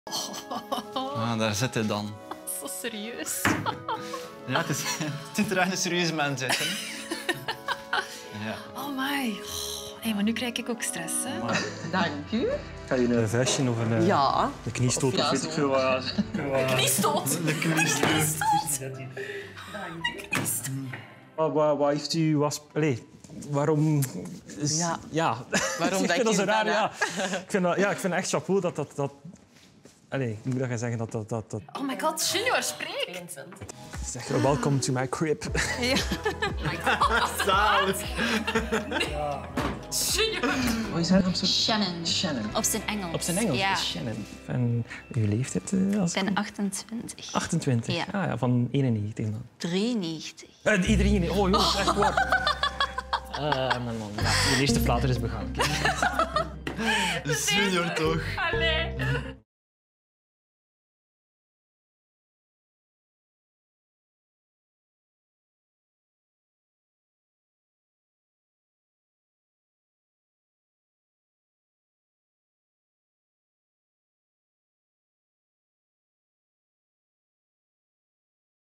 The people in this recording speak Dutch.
Ah, daar zit hij dan. Zo serieus. Ja, het zit er echt een serieuze man zitten. Ja. Oh my. Hey, maar nu krijg ik ook stress, hè? Dank u. Ga je een vuistje of een Ja. de kniestoot? Ja, Of weet ik veel wat. Kniestoot. Wat heeft u was... Allee, waarom... Ja. Waarom ik vind dat zo raar, dan, ja. Ik vind echt chapeau dat... Allee, hoe moet ik dat zeggen? Dat... Oh my god, Junior, spreek. Zeg, welcome to my crib. Junior. Wat is haar naam? Shannon. Shannon. Op zijn Engels. Op zijn Engels, Ja. Shannon. En uw leeftijd? Als... Ik ben 28. 28? Ja. Ah, ja, van 91 dan. 93. Iedereen. Oh, joh, echt waar. Man. Ja, de eerste flater is begaan. Junior toch? Allee.